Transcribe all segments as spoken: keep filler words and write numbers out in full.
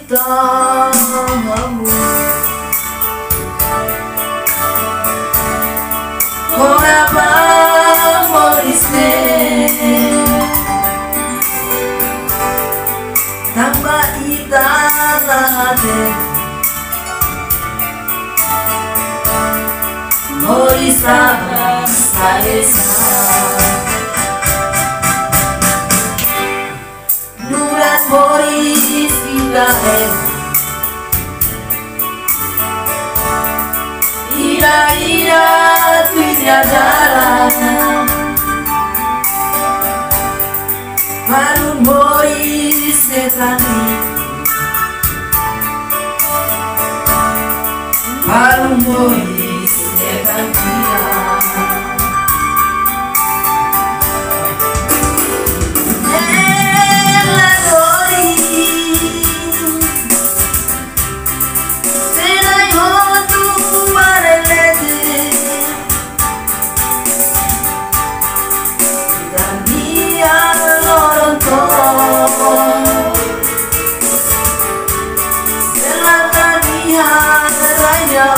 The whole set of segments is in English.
cintamu. Kenapa moriste tanpa itanate morisa saresa nuras moris irae ira ira tuisyadara Harun moris netrani Harun moris netrantia Nella dori Se dai hotu marelete Dania loronto Sella dania raya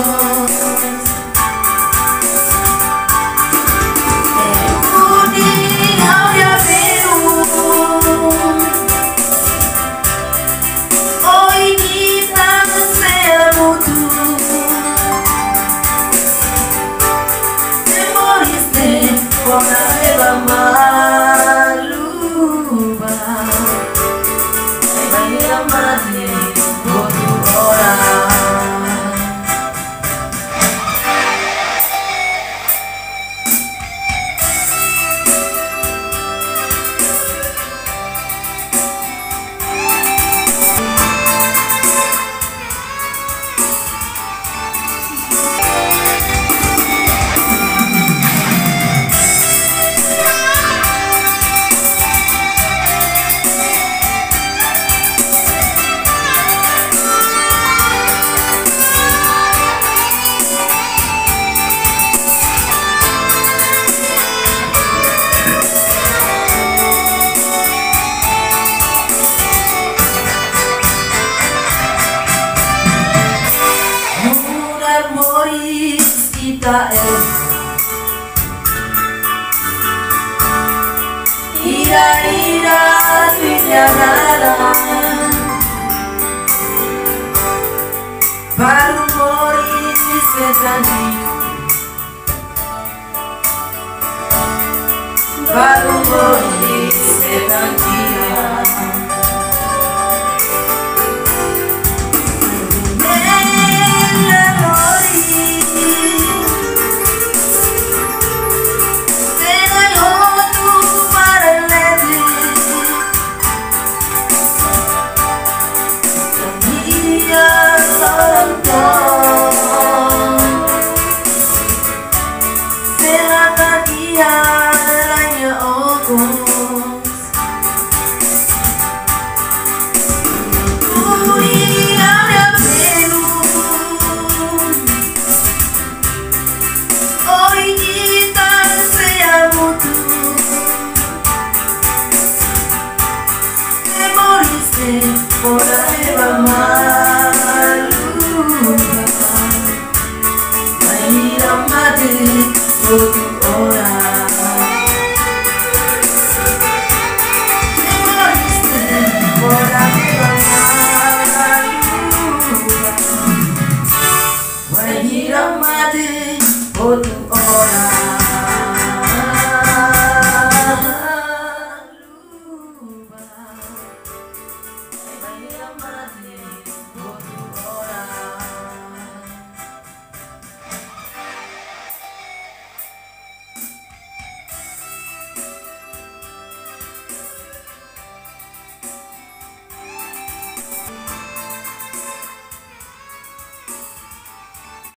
Moris Itae Ira ira tuisyadara Baru moris netrani Baru moris netrantia Por arriba maluca Venir a Madrid por tu hora Te moriste por arriba maluca Venir a Madrid por tu hora